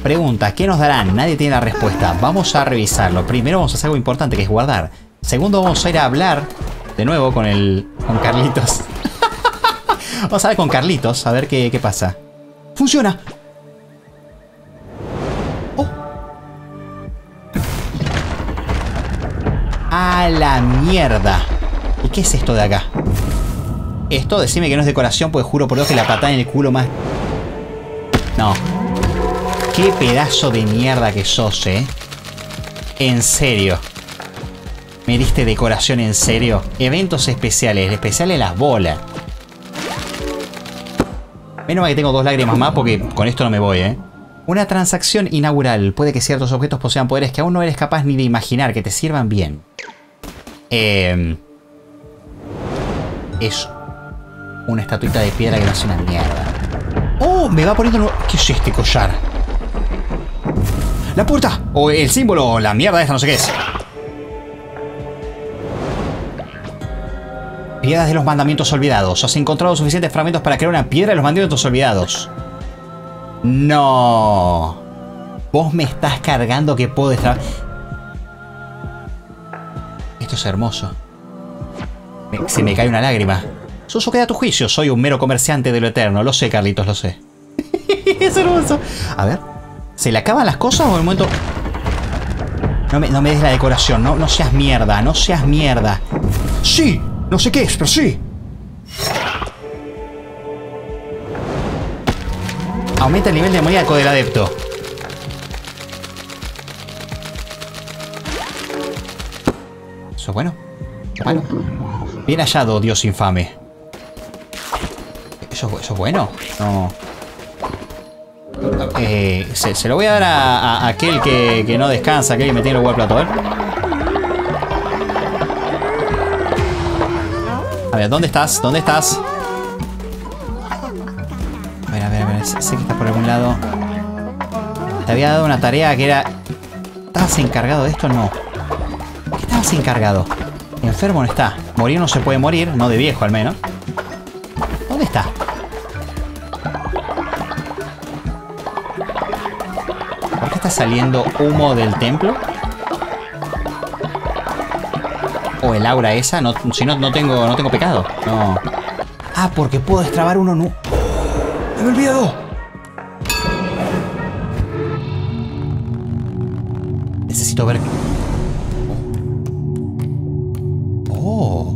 Pregunta, ¿qué nos darán? Nadie tiene la respuesta. Vamos a revisarlo. Primero vamos a hacer algo importante, que es guardar. Segundo, vamos a ir a hablar de nuevo con Carlitos. Vamos a hablar con Carlitos, a ver qué pasa. ¡Funciona! ¡Oh! ¡A la mierda! ¿Y qué es esto de acá? Esto, decime que no es decoración, pues juro por Dios que la patada en el culo más... No. Qué pedazo de mierda que sos, ¿eh? En serio. ¿Me diste decoración en serio? Eventos especiales. Especiales las bolas. Menos mal que tengo 2 lágrimas más porque con esto no me voy, ¿eh? Una transacción inaugural. Puede que ciertos objetos posean poderes que aún no eres capaz ni de imaginar que te sirvan bien. Es una estatuita de piedra que no hace una mierda. ¡Oh! Me va poniendo... ¿Qué es este collar? ¡La puerta! O el símbolo, o la mierda esta, no sé qué es. Piedras de los mandamientos olvidados. Has encontrado suficientes fragmentos para crear una piedra de los mandamientos olvidados. No. Vos me estás cargando que puedo destrabar. Esto es hermoso. Se me cae una lágrima. Suso, queda a tu juicio. Soy un mero comerciante de lo eterno. Lo sé, Carlitos, lo sé. Es hermoso. A ver. ¿Se le acaban las cosas o en el momento...? No me des la decoración. No seas mierda. No seas mierda. ¡Sí! No sé qué es, pero sí. Aumenta el nivel demoníaco del adepto. Eso es bueno. Bueno. Bien hallado, Dios infame. ¿Eso es bueno? No. Se lo voy a dar a aquel que no descansa, aquel que me tiene el huevo al plato. A ver, ¿dónde estás? ¿Dónde estás? A ver. Sé que estás por algún lado. Te había dado una tarea que era... ¿Estabas encargado de esto? No. ¿Qué estabas encargado? Enfermo no está. Morir no se puede morir. No de viejo, al menos. ¿Dónde está? ¿Por qué está saliendo humo del templo? ¿O el aura esa? No, si no tengo pecado. No. Ah, porque puedo destrabar uno. No. ¡Me he olvidado! Necesito ver... Oh.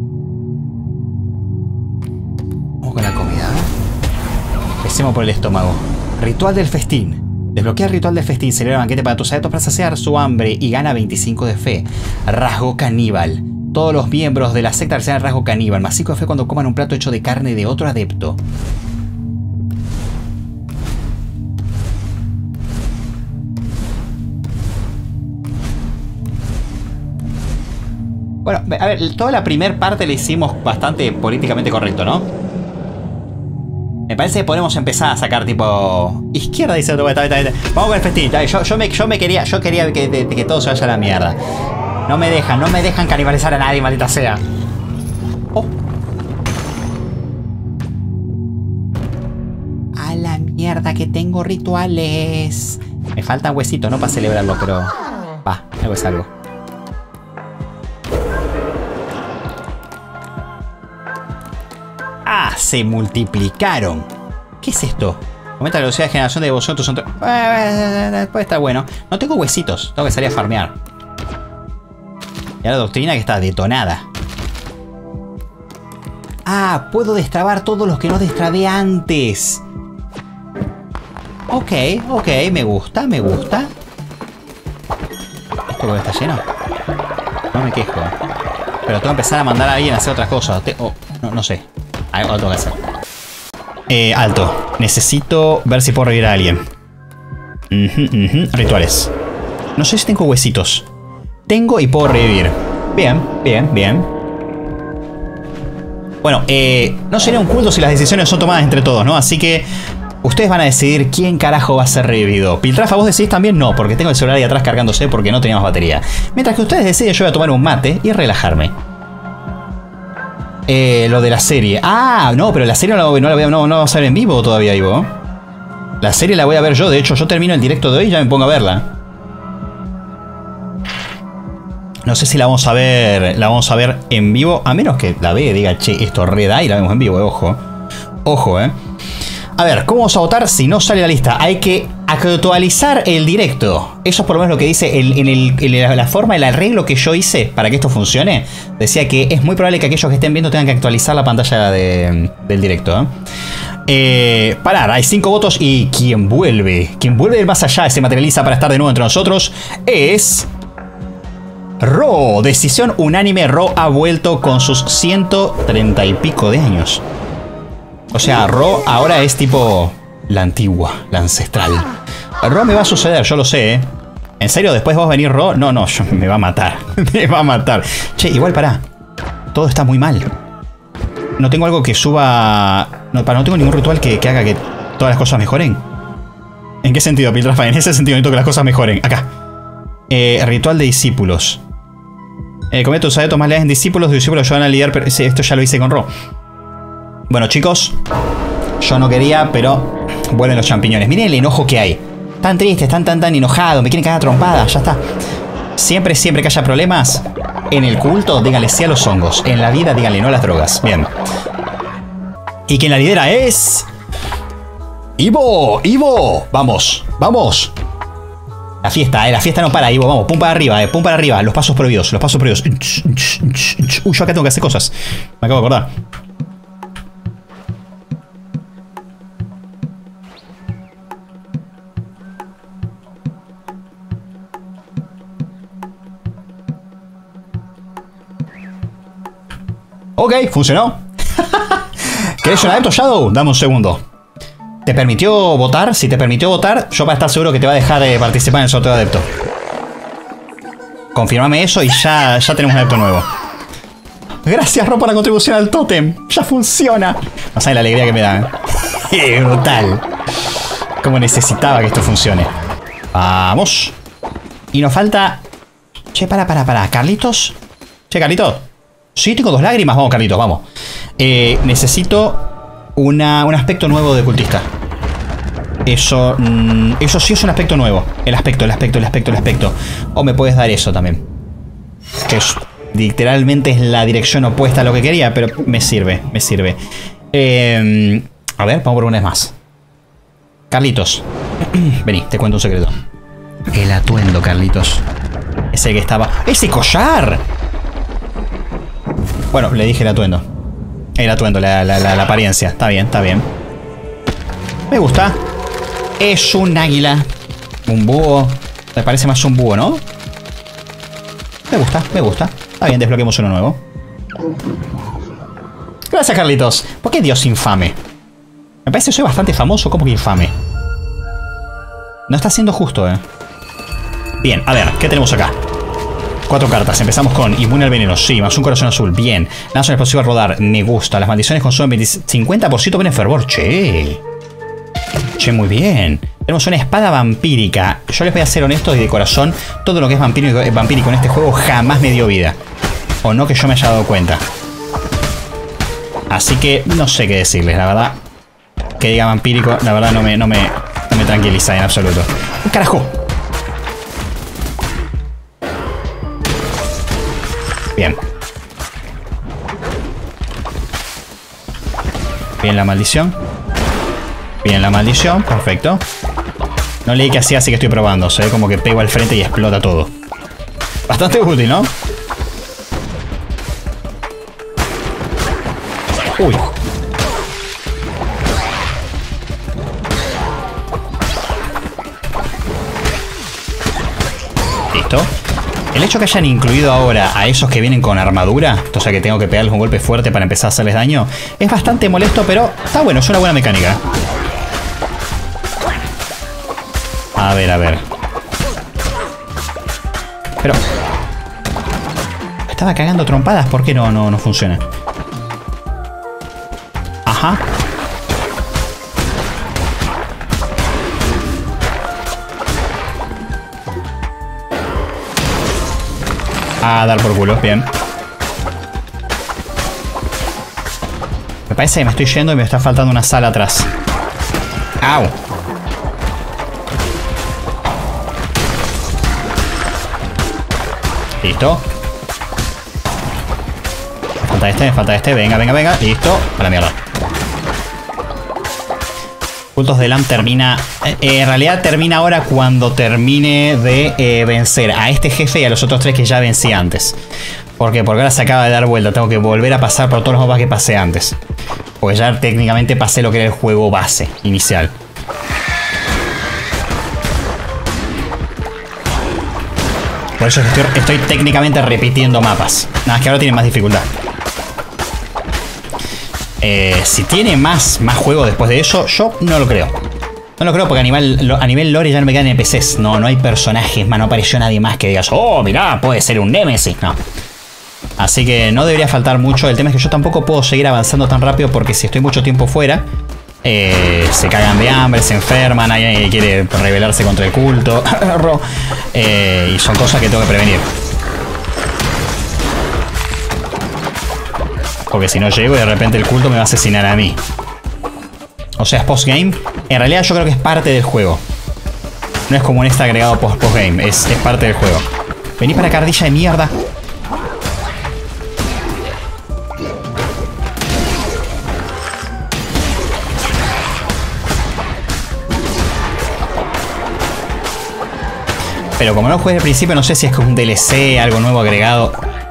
Vamos con la comida. Empecemos por el estómago. Ritual del festín. Desbloquea el ritual del festín. Celebra banquete para tus adeptos para saciar su hambre y gana 25 de fe. Rasgo caníbal. Todos los miembros de la secta reciben el rasgo caníbal. Más 5 de fe cuando coman un plato hecho de carne de otro adepto. Bueno, a ver, toda la primera parte la hicimos bastante políticamente correcto, ¿no? Me parece que podemos empezar a sacar tipo... Izquierda, dice otro. Vamos con el festín. Yo quería que todo se vaya a la mierda. No me dejan canibalizar a nadie, maldita sea. Oh. A la mierda que tengo rituales. Me faltan huesitos, no para celebrarlo, pero... Va, algo es algo. ¡Ah! Se multiplicaron. ¿Qué es esto? Aumenta la velocidad de generación de devoción. Puede estar bueno. No tengo huesitos. Tengo que salir a farmear. Y la doctrina que está detonada. Ah, puedo destrabar todos los que no destrabé antes. Ok, me gusta. ¿Esto porque está lleno? No me quejo. Pero tengo que empezar a mandar a alguien a hacer otras cosas. No sé. Algo tengo que hacer. Alto. Necesito ver si puedo revivir a alguien. Rituales. No sé si tengo huesitos. Tengo y puedo revivir. Bien. Bueno, no sería un culto si las decisiones son tomadas entre todos, ¿no? Así que ustedes van a decidir quién carajo va a ser revivido. Piltrafa, ¿vos decidís también? No, porque tengo el celular ahí atrás cargándose porque no teníamos batería. Mientras que ustedes deciden, yo voy a tomar un mate y relajarme. Lo de la serie. Ah, no, pero la serie no vamos a ver en vivo todavía, Ivo. La serie la voy a ver yo. De hecho, yo termino el directo de hoy y ya me pongo a verla. No sé si la vamos a ver. La vamos a ver en vivo. A menos que la vea y diga, che, esto re da y la vemos en vivo, ojo. Ojo, A ver, ¿cómo vamos a votar si no sale la lista? Hay que actualizar el directo. Eso es por lo menos lo que dice en la forma, el arreglo que yo hice para que esto funcione. Decía que es muy probable que aquellos que estén viendo tengan que actualizar la pantalla del directo. Parar, hay 5 votos y quien vuelve del más allá, se materializa para estar de nuevo entre nosotros, es... Ro. Decisión unánime, Ro ha vuelto con sus 130 y pico de años. O sea, Ro ahora es tipo la antigua, la ancestral. Ro me va a suceder, yo lo sé, ¿En serio? ¿Después vas a venir Ro? No, me va a matar. Me va a matar. Che, igual pará. Todo está muy mal. No tengo algo que suba... No tengo ningún ritual que haga que todas las cosas mejoren. ¿En qué sentido, Piltrafa? En ese sentido necesito que las cosas mejoren. Acá. Ritual de discípulos. Comete tus adeptos más leales en discípulos. Los discípulos ayudan a lidiar... Pero esto ya lo hice con Ro. Bueno, chicos. Yo no quería, pero... Vuelven los champiñones. Miren el enojo que hay. Tan tristes, tan enojados. Me quieren cagar trompadas. Ya está. Siempre que haya problemas... En el culto, díganle sí a los hongos. En la vida, díganle no a las drogas. Bien. Y quien la lidera es... Ivo. Vamos. La fiesta no para, Ivo. Vamos, pum para arriba, Los pasos prohibidos. Uy, yo acá tengo que hacer cosas. Me acabo de acordar. Ok, funcionó. ¿Querés un adepto, Shadow? Dame un segundo. ¿Te permitió votar? Si te permitió votar, yo para estar seguro que te va a dejar de participar en el sorteo de adepto. Confirmame eso y ya tenemos un adepto nuevo. Gracias, Ro, por la contribución al tótem. Ya funciona. No saben la alegría que me da. Brutal. Como necesitaba que esto funcione. Vamos. Y nos falta... Che, para. ¿Carlitos? Che, Carlitos. Sí, tengo 2 lágrimas. Vamos, Carlitos, vamos. Necesito un aspecto nuevo de cultista. Eso sí es un aspecto nuevo. El aspecto. O me puedes dar eso también. Que literalmente es la dirección opuesta a lo que quería, pero me sirve. A ver, vamos por una vez más. Carlitos. Vení, te cuento un secreto. El atuendo, Carlitos. Ese que estaba... ¡Ese collar! Bueno, le dije el atuendo. La apariencia. Está bien. Me gusta. Es un águila. Un búho. Me parece más un búho, ¿no? Me gusta. Está bien, desbloqueemos uno nuevo. Gracias, Carlitos. ¿Por qué Dios infame? Me parece que soy bastante famoso. ¿Cómo que infame? No está siendo justo, Bien, a ver, ¿qué tenemos acá? 4 cartas, empezamos con inmune al veneno, sí, más un corazón azul, bien. Lanza un explosivo a rodar, me gusta. Las maldiciones consumen 50% en fervor, che, muy bien. Tenemos una espada vampírica. Yo les voy a ser honestos y de corazón, todo lo que es vampírico en este juego jamás me dio vida. O no que yo me haya dado cuenta. Así que no sé qué decirles, la verdad. Que diga vampírico, la verdad no me tranquiliza en absoluto. ¡Carajo! Bien. Bien la maldición. Perfecto. No leí que hacía, así que estoy probando. Se ve como que pego al frente y explota todo. Bastante útil, ¿no? Uy. Listo. El hecho que hayan incluido ahora a esos que vienen con armadura, o sea que tengo que pegarles un golpe fuerte para empezar a hacerles daño, es bastante molesto, pero está bueno, es una buena mecánica. A ver. Pero... estaba cagando trompadas, ¿por qué no funciona? Ajá. A dar por culo, bien. Me parece que me estoy yendo y me está faltando una sala atrás. ¡Au! Listo. Me falta este. Venga. Listo. A la mierda. Cultos de Lam termina... en realidad termina ahora cuando termine de vencer a este jefe y a los otros 3 que ya vencí antes. ¿Por qué? Porque ahora se acaba de dar vuelta. Tengo que volver a pasar por todos los mapas que pasé antes. Porque ya técnicamente pasé lo que era el juego base inicial. Por eso estoy técnicamente repitiendo mapas. Nada más que ahora tiene más dificultad. Si tiene más juego después de eso, yo no lo creo. No lo creo porque a nivel lore ya no me quedan NPCs. No hay personajes más, no apareció nadie más que digas, oh, mirá, puede ser un Nemesis. No. Así que no debería faltar mucho. El tema es que yo tampoco puedo seguir avanzando tan rápido porque si estoy mucho tiempo fuera, se cagan de hambre, se enferman, alguien quiere rebelarse contra el culto. Y son cosas que tengo que prevenir. Porque si no llego y de repente el culto me va a asesinar a mí. O sea, es postgame. En realidad yo creo que es parte del juego. No es como un extra agregado postgame. Es parte del juego. Vení para acá, ardilla de mierda. Pero como no jugué al principio, no sé si es un DLC, algo nuevo agregado.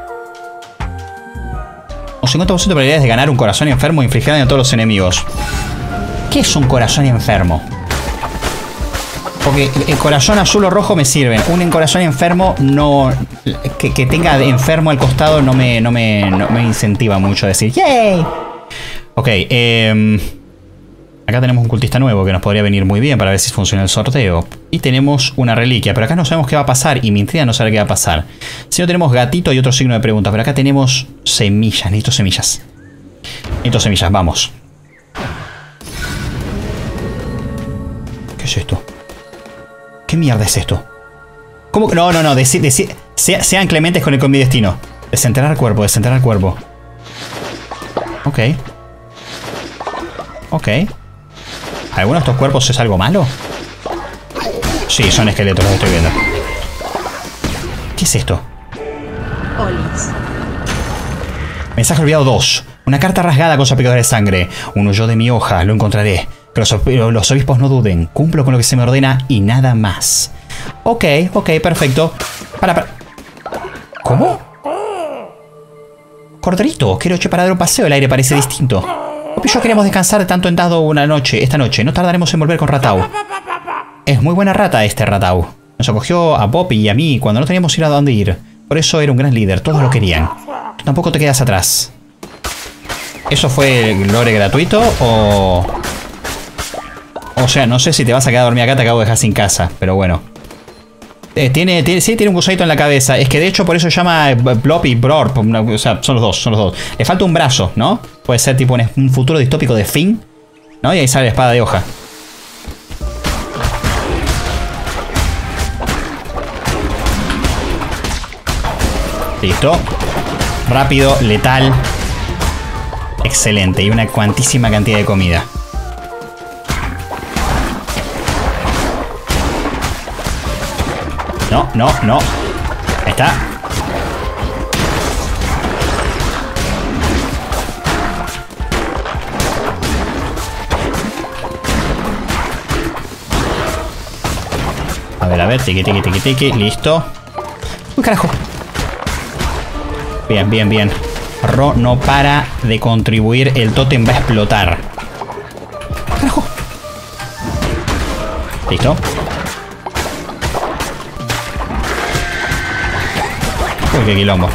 Un 50% de probabilidades de ganar un corazón enfermo e infligir daño a todos los enemigos. ¿Qué es un corazón enfermo? Porque el corazón azul o rojo me sirven. Un corazón enfermo no... Que tenga enfermo al costado no me incentiva mucho a decir ¡yay! Ok, acá tenemos un cultista nuevo que nos podría venir muy bien para ver si funciona el sorteo. Y tenemos una reliquia, pero acá no sabemos qué va a pasar y mi intriga no sabe qué va a pasar. Si no tenemos gatito y otro signo de pregunta, pero acá tenemos semillas, necesito semillas. Necesito semillas, vamos. ¿Qué es esto? ¿Qué mierda es esto? ¿Cómo? No, sean clementes con mi destino. Desenterrar cuerpo, desenterrar cuerpo. Ok. Ok. ¿Alguno de estos cuerpos es algo malo? Sí, son esqueletos, los estoy viendo. ¿Qué es esto? Mensaje olvidado 2. Una carta rasgada con salpicadores de sangre. Uno yo de mi hoja, lo encontraré. Pero los obispos no duden. Cumplo con lo que se me ordena y nada más. Ok, perfecto. Para. ¿Cómo? Corderito, quiero echar para dar un paseo. El aire parece distinto. Poppy y yo queremos descansar de tanto en tanto esta noche. No tardaremos en volver con Ratau. Es muy buena rata este Ratau. Nos acogió a Poppy y a mí cuando no teníamos ir a dónde ir. Por eso era un gran líder, todos lo querían. Tú tampoco te quedas atrás. ¿Eso fue lore gratuito o...? O sea, no sé si te vas a quedar a dormir acá, te acabo de dejar sin casa, pero bueno. Sí, tiene un gusadito en la cabeza. Es que de hecho por eso se llama Blob y Bror. O sea, son los dos. Le falta un brazo, ¿no? Puede ser tipo un futuro distópico de Finn, ¿no? Y ahí sale la espada de hoja. Listo. Rápido, letal. Excelente. Y una cuantísima cantidad de comida. No. Ahí está. A ver, tiqui. Listo. Uy, carajo. Bien. Ro no para de contribuir. El tótem va a explotar. Carajo. Listo. Uy, qué quilombo.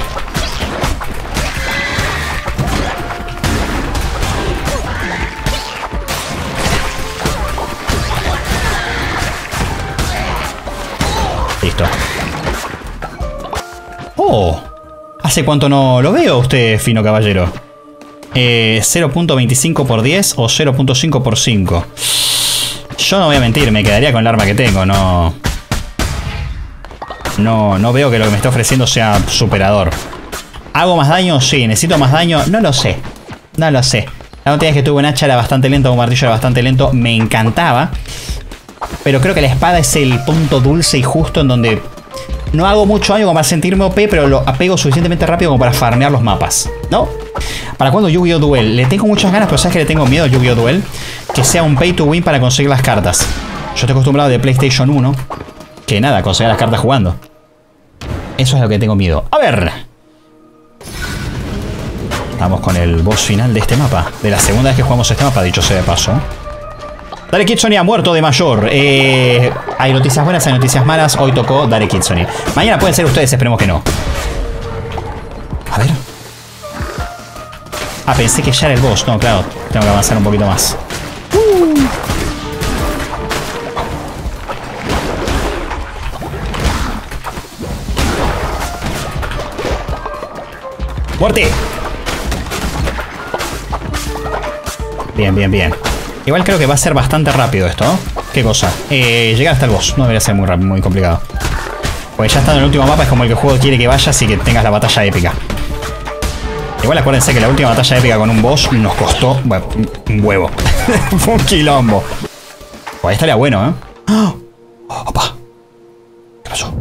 Listo. Oh. ¿Hace cuánto no lo veo usted, fino caballero? 0.25 por 10 o 0.5 por 5. Yo no voy a mentir, me quedaría con el arma que tengo, no veo que lo que me está ofreciendo sea superador. ¿Hago más daño? Sí. ¿Necesito más daño? No lo sé. La última vez que tuve un hacha era bastante lento, un martillo era bastante lento. Me encantaba. Pero creo que la espada es el punto dulce y justo en donde No hago mucho daño como para sentirme OP, pero lo apego suficientemente rápido como para farmear los mapas, ¿no? ¿Para cuándo Yu-Gi-Oh! Duel? Le tengo muchas ganas, pero ¿sabes que le tengo miedo a Yu-Gi-Oh! Duel? Que sea un pay to win para conseguir las cartas. Yo estoy acostumbrado de PlayStation 1, que nada, conseguir las cartas jugando. Eso es lo que tengo miedo. A ver. Vamos con el boss final de este mapa. De la segunda vez que jugamos este mapa, dicho sea de paso. Dare Kitsune ha muerto de mayor. Hay noticias buenas, hay noticias malas. Hoy tocó Dare Kitsune. Mañana pueden ser ustedes, esperemos que no. A ver. Ah, pensé que ya era el boss. No, claro, tengo que avanzar un poquito más. ¡Muerte! Bien, bien, bien. Igual creo que va a ser bastante rápido esto, ¿no? ¿Qué cosa? Llegar hasta el boss. No debería ser muy rápido, muy complicado. Pues ya estando en el último mapa es como el que el juego quiere que vayas y que tengas la batalla épica. Igual acuérdense que la última batalla épica con un boss nos costó, bueno, un huevo. Fue un quilombo. Pues ahí estaría bueno, ¿eh? ¡Oh! ¡Opa! ¿Qué pasó?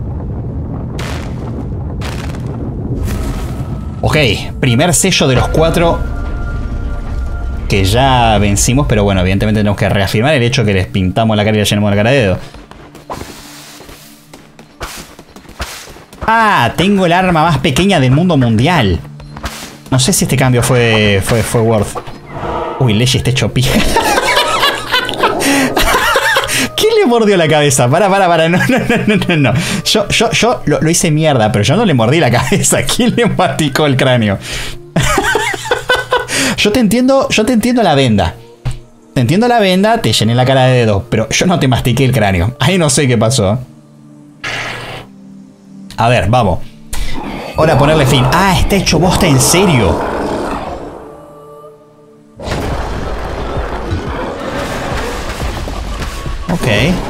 Ok, primer sello de los 4 que ya vencimos, pero bueno, evidentemente tenemos que reafirmar el hecho que les pintamos la cara y le llenamos la cara de dedo. Ah, tengo el arma más pequeña del mundo mundial. No sé si este cambio fue worth. Uy, Leshi está hecho pija. ¿Quién le mordió la cabeza? Para. No. Yo lo hice mierda, pero yo no le mordí la cabeza. ¿Quién le maticó el cráneo? Yo te entiendo la venda. Te entiendo la venda, te llené la cara de dedos, pero yo no te mastiqué el cráneo. Ahí no sé qué pasó. A ver, vamos. Ahora ponerle fin. Ah, está hecho bosta en serio. Ok.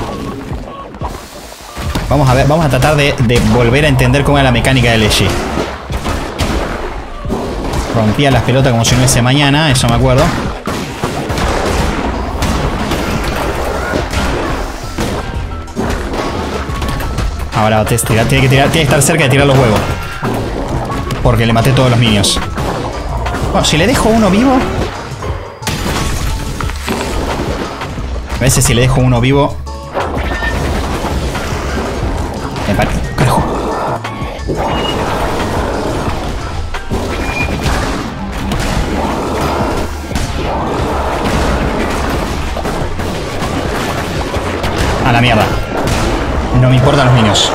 Vamos a ver, vamos a tratar de volver a entender cómo era la mecánica de Leshi. Rompía las pelotas como si no hubiese mañana, eso me acuerdo. Ahora tiene que estar cerca de tirar los huevos. Porque le maté todos los minions. Bueno, si le dejo uno vivo. A veces si le dejo uno vivo. Me parece. Carajo. A la mierda. No me importan los niños.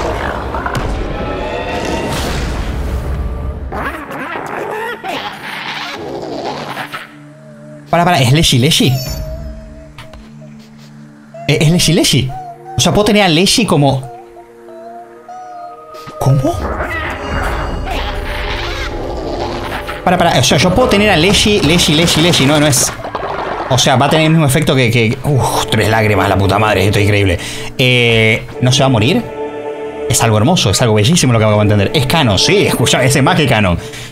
Para, ¿es Leshi? ¿Es Leshi? O sea, puedo tener a Leshi como... ¿Cómo? Para, o sea, yo puedo tener a Leshi, no es... O sea, va a tener el mismo efecto que... 3 lágrimas, la puta madre, esto es increíble. ¿No se va a morir? Es algo hermoso, es algo bellísimo lo que acabo de entender. Es canon, sí, escucha, ese es más que canon.